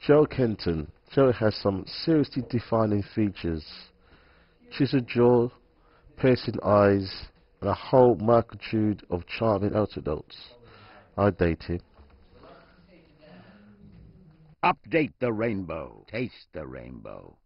Joe Kenton. Joe has some seriously defining features. Chiseled jaw, piercing eyes, and a whole multitude of charming anecdotes. I'd date him. Update the rainbow. Taste the rainbow.